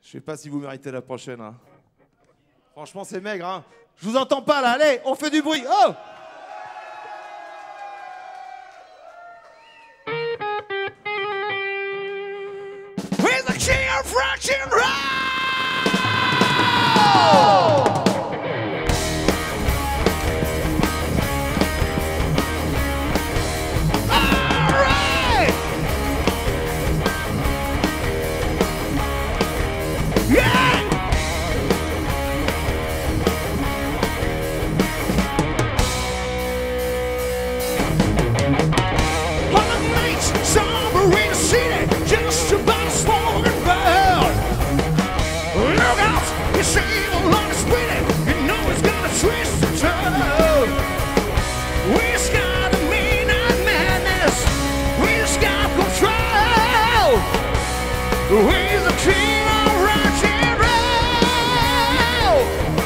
Je sais pas si vous méritez la prochaine. Hein. Franchement, c'est maigre. Hein. Je vous entends pas là. Allez, on fait du bruit. Oh! With the king of rock and roll! We're the king of rock and roll.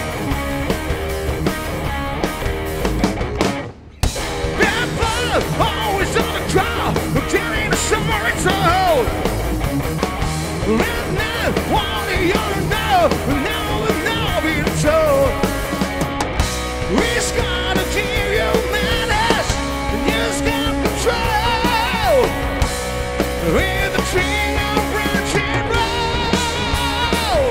Bad blood, always on the crowd, getting the story told. Let me want you to know, now we'll now be told. We've got to give you manners, and you've got control. We're the king of rock and roll.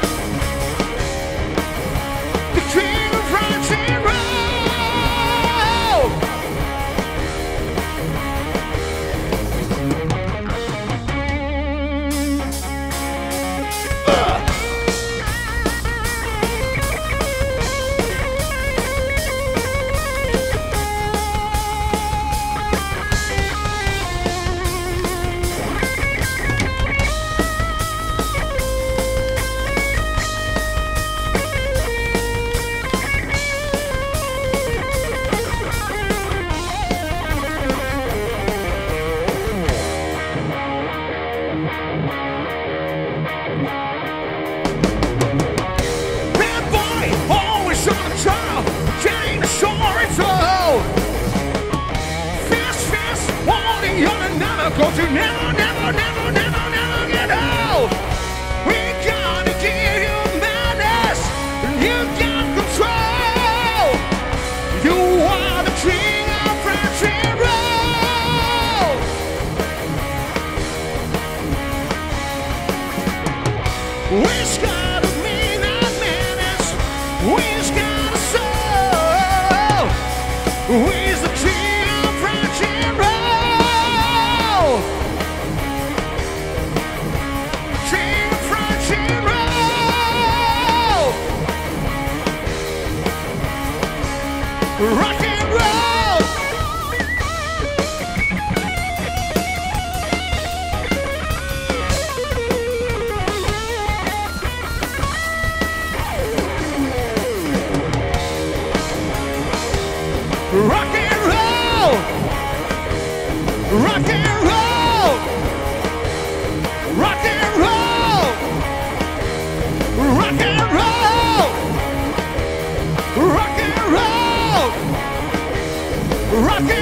The king of rock and roll. Bad boy, always on the trial, getting the story told. Fast, fast, wanting you to never go to never, never, never, never, never get old. We gotta give you madness, and you got control. You are the king of rock and roll. We've got a mean and menace. We've got a soul. We're the king of rock and roll. King of rock and roll. Rock and roll. Rock and roll! Rock and roll! Rock and roll! Rock and roll! Rock and roll! Rock and